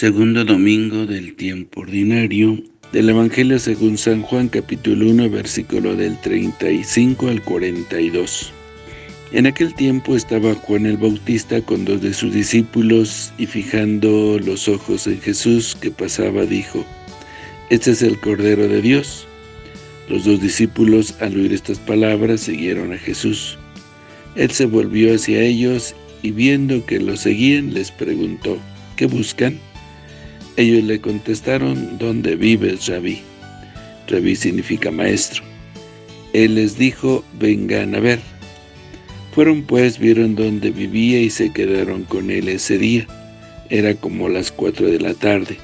Segundo domingo del tiempo ordinario del Evangelio según San Juan, capítulo 1, versículo del 35 al 42. En aquel tiempo estaba Juan el Bautista con 2 de sus discípulos, y fijando los ojos en Jesús que pasaba, dijo: «Este es el Cordero de Dios». Los 2 discípulos, al oír estas palabras, siguieron a Jesús. Él se volvió hacia ellos y, viendo que lo seguían, les preguntó: «¿Qué buscan?». Ellos le contestaron: «¿Dónde vives, Rabí?». Rabí significa maestro. Él les dijo: «Vengan a ver». Fueron pues, vieron dónde vivía y se quedaron con él ese día. Era como las 4 de la tarde.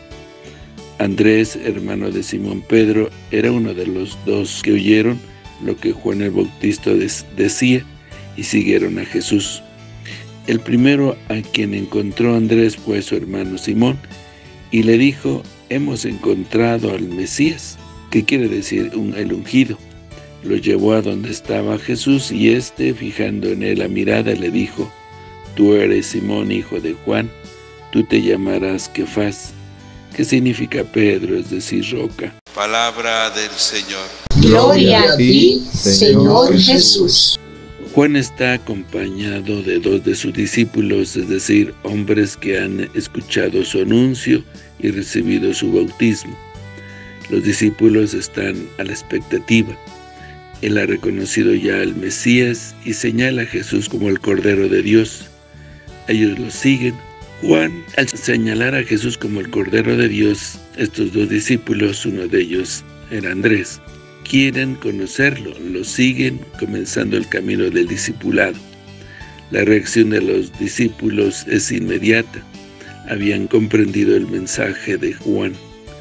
Andrés, hermano de Simón Pedro, era uno de los 2 que oyeron lo que Juan el Bautista decía y siguieron a Jesús. El primero a quien encontró Andrés fue su hermano Simón, y le dijo: «Hemos encontrado al Mesías», que quiere decir el ungido. Lo llevó a donde estaba Jesús, y fijando en él la mirada, le dijo: «Tú eres Simón, hijo de Juan, tú te llamarás Kefas», que significa Pedro, es decir, roca. Palabra del Señor. Gloria a ti, Señor Jesús. Juan está acompañado de 2 de sus discípulos, es decir, hombres que han escuchado su anuncio y recibido su bautismo. Los discípulos están a la expectativa. Él ha reconocido ya al Mesías y señala a Jesús como el Cordero de Dios. Ellos lo siguen. Juan, al señalar a Jesús como el Cordero de Dios, estos 2 discípulos, uno de ellos era Andrés, quieren conocerlo, lo siguen, comenzando el camino del discipulado. La reacción de los discípulos es inmediata. Habían comprendido el mensaje de Juan.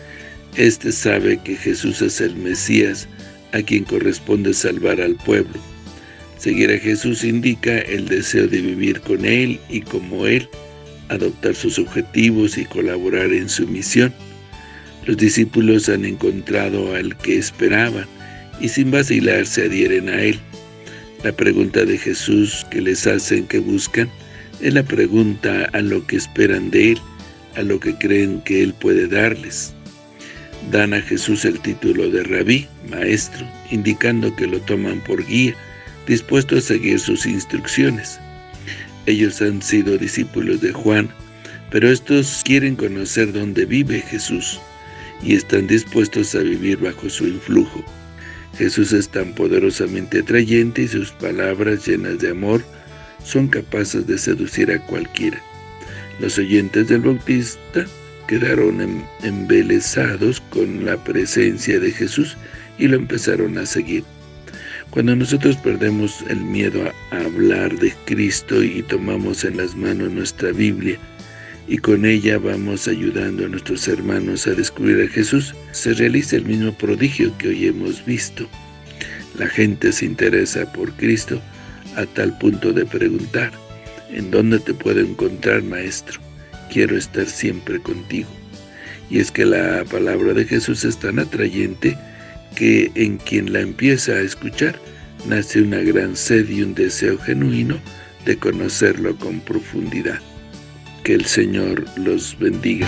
Sabe que Jesús es el Mesías, a quien corresponde salvar al pueblo. Seguir a Jesús indica el deseo de vivir con Él y como Él, adoptar sus objetivos y colaborar en su misión. Los discípulos han encontrado al que esperaban y sin vacilar se adhieren a Él. La pregunta de Jesús que les hacen que buscan es la pregunta a lo que esperan de Él, a lo que creen que Él puede darles. Dan a Jesús el título de Rabí, maestro, indicando que lo toman por guía, dispuesto a seguir sus instrucciones. Ellos han sido discípulos de Juan, pero estos quieren conocer dónde vive Jesús y están dispuestos a vivir bajo su influjo. Jesús es tan poderosamente atrayente y sus palabras llenas de amor son capaces de seducir a cualquiera. Los oyentes del Bautista quedaron embelesados con la presencia de Jesús y lo empezaron a seguir. Cuando nosotros perdemos el miedo a hablar de Cristo y tomamos en las manos nuestra Biblia y con ella vamos ayudando a nuestros hermanos a descubrir a Jesús, se realiza el mismo prodigio que hoy hemos visto. La gente se interesa por Cristo a tal punto de preguntar: «¿En dónde te puedo encontrar, maestro? Quiero estar siempre contigo». Y es que la palabra de Jesús es tan atrayente que en quien la empieza a escuchar nace una gran sed y un deseo genuino de conocerlo con profundidad. Que el Señor los bendiga.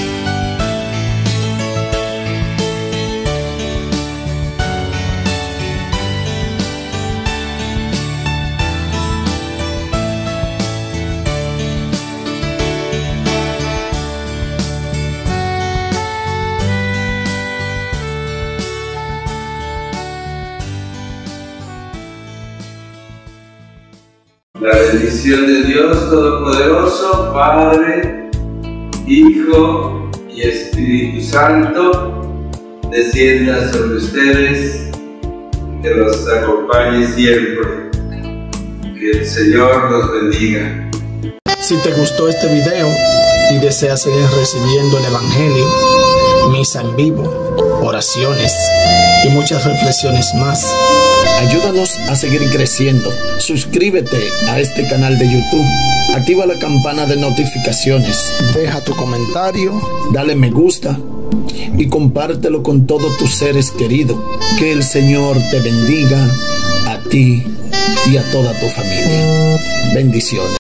La bendición de Dios Todopoderoso, Padre, Hijo y Espíritu Santo, descienda sobre ustedes, que los acompañe siempre. Que el Señor los bendiga. Si te gustó este video y deseas seguir recibiendo el Evangelio, misa en vivo, oraciones y muchas reflexiones más, ayúdanos a seguir creciendo. Suscríbete a este canal de YouTube, activa la campana de notificaciones, deja tu comentario, dale me gusta y compártelo con todos tus seres queridos. Que el Señor te bendiga a ti y a toda tu familia. Bendiciones.